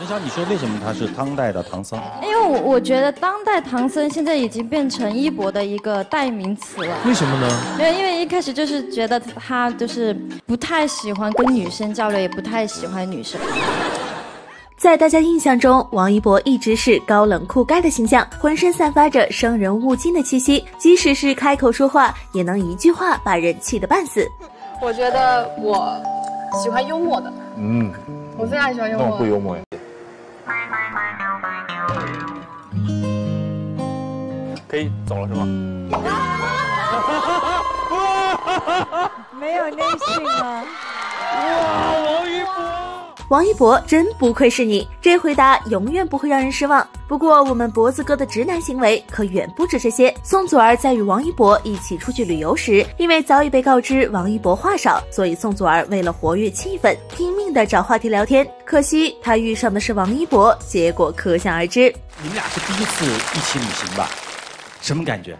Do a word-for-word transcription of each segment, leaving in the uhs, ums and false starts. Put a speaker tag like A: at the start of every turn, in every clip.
A: 陈晓，你说为什么他是当代的唐僧？
B: 因为我我觉得当代唐僧现在已经变成一博的一个代名词了。
C: 为什么呢？
B: 因为因为一开始就是觉得他就是不太喜欢跟女生交流，也不太喜欢女生。
D: 在大家印象中，王一博一直是高冷酷盖的形象，浑身散发着生人勿近的气息，即使是开口说话，也能一句话把人气得半死。
E: 我觉得我喜欢幽默的，
F: 嗯，
E: 我非常喜欢幽默。
F: 那我不幽默呀。可以走了是吗？
B: 没有内性啊！
F: 哇，王一博！
D: 王一博真不愧是你，这回答永远不会让人失望。不过我们脖子哥的直男行为可远不止这些。宋祖儿在与王一博一起出去旅游时，因为早已被告知王一博话少，所以宋祖儿为了活跃气氛，拼命的找话题聊天。可惜他遇上的是王一博，结果可想而知。
A: 你们俩是第一次一起旅行吧？什么感觉？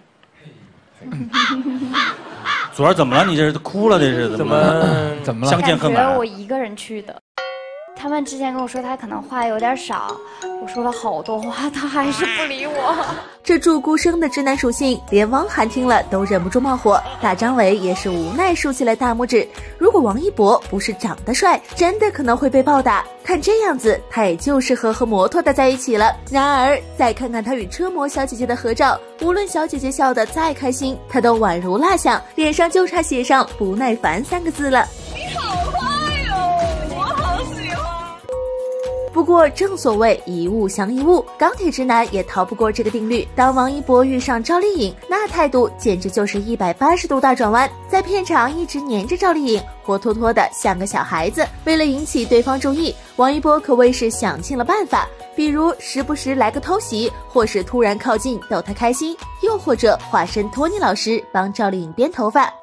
A: 祖儿怎么了？你这是哭了？这是怎么了？
C: 怎么了？
A: 相见恨
G: 晚。我一个人去的。他们之前跟我说他可能话有点少，我说了好多话，他还是不理我。
D: 这注孤生的直男属性，连汪涵听了都忍不住冒火，大张伟也是无奈竖起了大拇指。如果王一博不是长得帅，真的可能会被暴打。看这样子，他也就适合和摩托的在一起了。然而，再看看他与车模小姐姐的合照，无论小姐姐笑得再开心，他都宛如蜡像，脸上就差写上“不耐烦”三个字了。
E: 你好坏哦，我好喜欢。
D: 不过正所谓一物降一物，钢铁直男也逃不过这个定律。当王一博遇上赵丽颖，那态度简直就是一百八十度大转弯，在片场一直黏着赵丽颖，活脱脱的像个小孩子。为了引起对方注意，王一博可谓是想尽了办法，比如时不时来个偷袭，或是突然靠近逗她开心，又或者化身托尼老师帮赵丽颖编头发。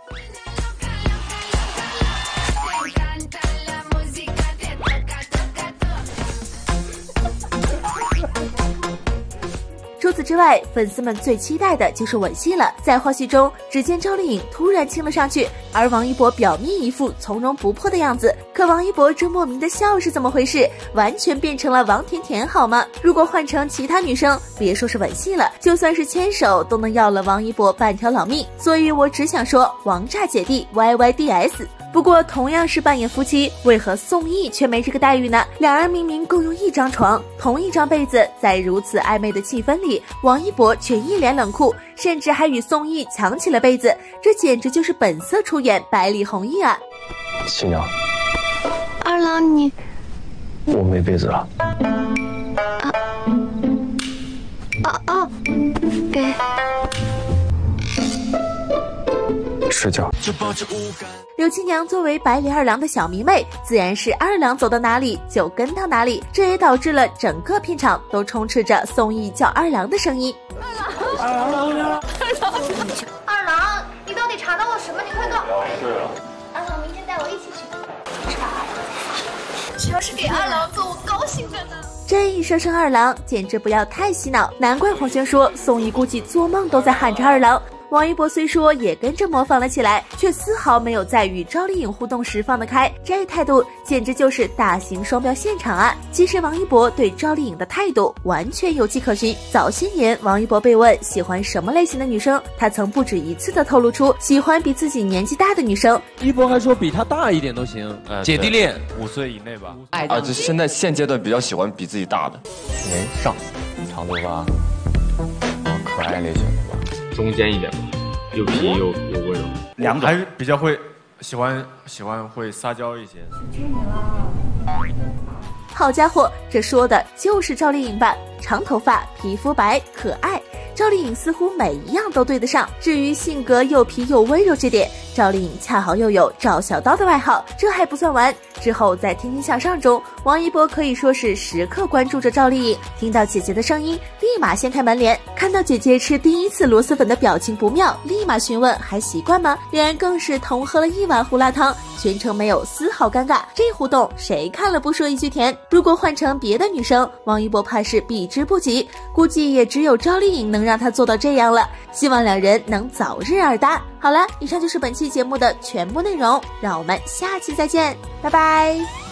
D: 除此之外，粉丝们最期待的就是吻戏了。在花絮中，只见赵丽颖突然亲了上去，而王一博表面一副从容不迫的样子。可王一博这莫名的笑是怎么回事？完全变成了王甜甜好吗？如果换成其他女生，别说是吻戏了，就算是牵手都能要了王一博半条老命。所以我只想说，王炸姐弟 Y Y D S。不过同样是扮演夫妻，为何宋轶却没这个待遇呢？两人明明共用一张床，同一张被子，在如此暧昧的气氛里，王一博却一脸冷酷，甚至还与宋轶抢起了被子，这简直就是本色出演百里弘毅啊！
F: 新娘，
G: 二郎你，
F: 我没被子了。
G: 啊啊啊！给。
F: 睡觉。
D: 刘青娘作为百里二郎的小迷妹，自然是二郎走到哪里就跟到哪里，这也导致了整个片场都充斥着宋轶叫二郎的声音。
E: 二郎，二郎，二郎，你到底查到了什么？你快告诉我。
F: 是啊。
E: 二郎，明天带我一起去查。只要是给二郎做，我高兴着呢。
D: 这一声声二郎，简直不要太洗脑，难怪黄轩说宋轶估计做梦都在喊着二郎。王一博虽说也跟着模仿了起来，却丝毫没有在与赵丽颖互动时放得开，这态度简直就是大型双标现场啊！其实王一博对赵丽颖的态度完全有迹可循。早些年，王一博被问喜欢什么类型的女生，他曾不止一次的透露出喜欢比自己年纪大的女生。
C: 一博还说比他大一点都行，呃、姐弟恋
F: 五岁以内吧。
H: 啊，这现在现阶段比较喜欢比自己大的，
F: 年上，长头发，可爱类型的吧。
I: 中间一点吧，又皮又又温柔，
A: 两种
J: 还是比较会喜欢喜欢会撒娇一些。
D: 好家伙，这说的就是赵丽颖吧？长头发，皮肤白，可爱。赵丽颖似乎每一样都对得上。至于性格又皮又温柔这点，赵丽颖恰好又有赵小刀的外号。这还不算完，之后在《天天向上》中，王一博可以说是时刻关注着赵丽颖，听到姐姐的声音，立马掀开门帘，看到姐姐吃第一次螺蛳粉的表情不妙，立马询问还习惯吗？两人更是同喝了一碗胡辣汤，全程没有丝毫尴尬。这互动谁看了不说一句甜？如果换成别的女生，王一博怕是避之不及，估计也只有赵丽颖能让他做到这样了。希望两人能早日二搭。好了，以上就是本期节目的全部内容，让我们下期再见，拜拜。